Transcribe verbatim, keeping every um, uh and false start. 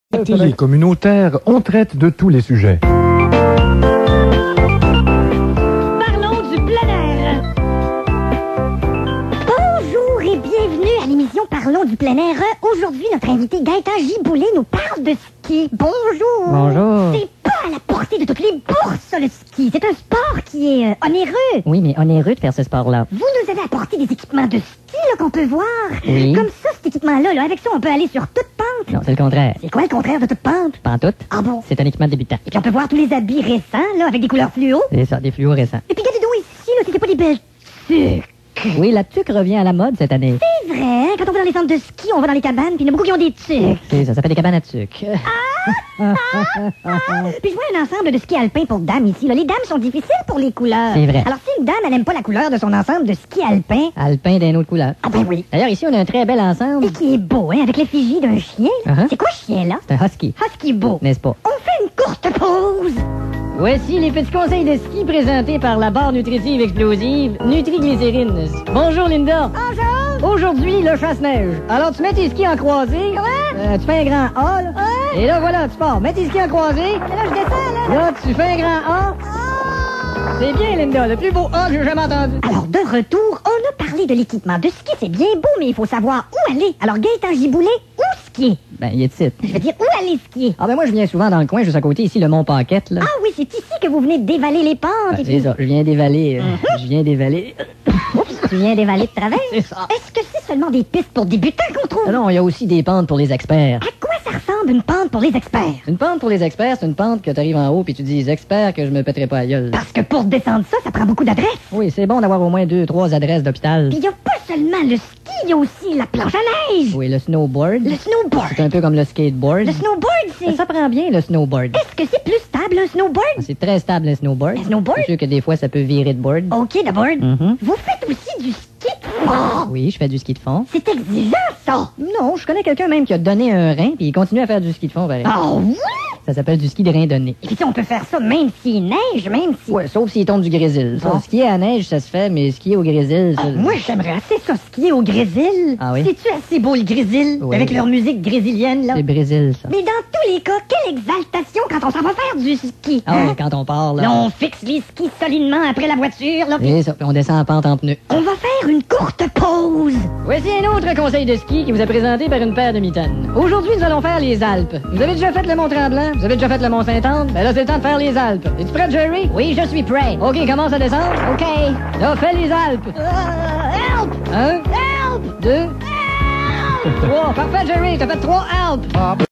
La télé communautaire, on traite de tous les sujets. Parlons du plein air. Bonjour et bienvenue à l'émission Parlons du plein air. Aujourd'hui, notre invité Gaëtan Giboulet nous parle de ski. Bonjour. Bonjour. C'est pas à la portée de toutes les bourses, le ski. C'est un sport qui est euh, onéreux. Oui, mais onéreux de faire ce sport-là. Vous nous avez apporté des équipements de ski là, qu'on peut voir. Oui. Comme ça, cet équipement-là, là, avec ça, on peut aller sur toute pente. Non, c'est le contraire. C'est quoi le contraire de toute pente? Pantoute, Ah bon? c'est un équipement de débutant. Et puis on peut voir tous les habits récents, là, avec des couleurs fluo. C'est ça, des fluorescents. Et puis regardez donc ici, là, c'était pas des belles tuques. Oui, la tuque revient à la mode cette année. C'est vrai, hein? Quand on va dans les centres de ski, on va dans les cabanes, puis il y en a beaucoup qui ont des tuques. C'est ça, ça fait des cabanes à tuque. Puis je vois un ensemble de ski alpin pour dames ici. Là. Les dames sont difficiles pour les couleurs. C'est vrai. Alors si une dame, elle n'aime pas la couleur de son ensemble de ski alpin, Alpin d'un autre couleur. ah ben oui. D'ailleurs, ici, on a un très bel ensemble. Et qui est beau, hein, avec l'effigie d'un chien. Uh-huh. C'est quoi ce chien-là? C'est un husky, Husky beau. n'est-ce pas? On fait une courte pause. Voici les petits conseils de ski présentés par la barre nutritive explosive Nutri-Glycérine. Bonjour, Linda. Bonjour. Aujourd'hui, le chasse-neige. Alors, tu mets tes skis en croisée. Comment? Euh, tu fais un grand A, là. Ouais. Et là, voilà, tu pars. Mets tes skis en croisée. Mais là, je descends, là. Là, tu fais un grand A. C'est bien, Linda. Le plus beau A que j'ai jamais entendu. Alors, de retour, on a parlé de l'équipement de ski. C'est bien beau, mais il faut savoir où aller. Alors, Gaëtan Giboulet, où skier? Ben, il est ici. Je veux dire, où aller skier? Ah, ben, moi, je viens souvent dans le coin, juste à côté, ici, le Mont Paquette, là. Ah oui, c'est ici que vous venez dévaler les pentes. Ah, et c'est puis- ça. Je viens dévaler. euh, Je viens dévaler. Oups, tu viens dévaler de travers. C'est ça. Est-ce que c'est seulement des pistes pour débutants qu'on trouve? Ah non, il y a aussi des pentes pour les experts. À quoi ça ressemble une pente pour les experts? Une pente pour les experts, c'est une pente que t'arrives en haut puis tu dis experts que je me pèterai pas la gueule. Parce que pour descendre ça, ça prend beaucoup d'adresses. Oui, c'est bon d'avoir au moins deux, trois adresses d'hôpital. Puis il n'y a pas seulement le ski, il y a aussi la planche à neige. Oui, le snowboard. Le snowboard. C'est un peu comme le skateboard. Le snowboard, c'est... Ça prend bien, le snowboard. Est-ce que c'est plus stable, un snowboard? C'est très stable, le snowboard. Le snowboard? C'est sûr que des fois, ça peut virer de board. OK, d'abord. Mhm. Vous faites aussi du ski de fond. Oui, je fais du ski de fond. C'est exigeant, ça. Non, je connais quelqu'un même qui a donné un rein puis il continue à faire du ski de fond, pareil. Ah oui? Ça s'appelle du ski de rein donné. Et puis on peut faire ça même s'il neige, même si... Ouais, sauf s'il tombe du grésil. Ça, Bon. skier à la neige, ça se fait, mais skier au grésil, ça... Ah, moi, j'aimerais assez ça skier au Grésil. Ah oui? C'est-tu assez beau, le Grésil? Oui. Avec leur musique grésilienne, là? C'est Brésil, ça. Mais dans tous les cas, quelle exaltation quand on s'en va faire du ski. Ah hein? ouais, quand on part, là. Là, on fixe les skis solidement après la voiture, là, puis Et ça, puis on descend en pente en pneus. on va faire une courte pause. Voici un autre conseil de ski qui vous est présenté par une paire de mitaines. Aujourd'hui, nous allons faire les Alpes. Vous avez déjà fait le Mont-Tremblant? Vous avez déjà fait le Mont-Saint-Anne? Ben là, c'est le temps de faire les Alpes. Es-tu prêt, Jerry? Oui, je suis prêt. OK, commence à descendre. OK. Là, fais les Alpes. Euh, help! Un, Help! deux, trois. Parfait, Jerry, t'as fait trois Alpes.